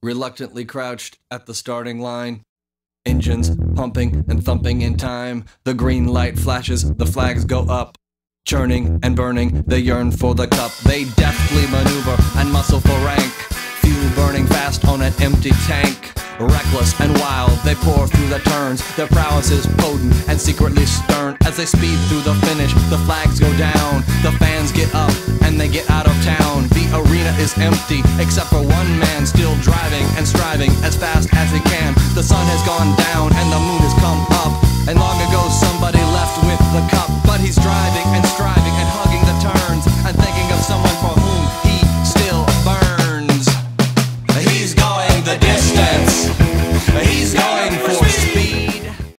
reluctantly crouched at the starting line. Engines pumping and thumping in time. The green light flashes, the flags go up. Churning and burning, they yearn for the cup. They deftly maneuver and muscle for rank. Fuel burning fast on an empty tank. Reckless and wild, they pour through the turns. Their prowess is potent and secretly stern. As they speed through the finish, the flags go down. The fans get up and they get out of town. The arena is empty, except for one man still driving and striving as fast as he can. The sun has gone down and the moon has come up. And long ago somebody left with the